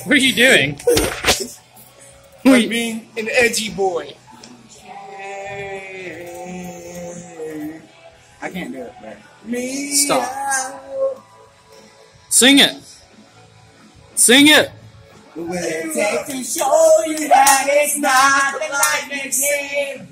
What are you doing? I'm being an edgy boy. I can't do it, man. Stop. Sing it. Sing it. Will it take to show you that it's not the life it seems?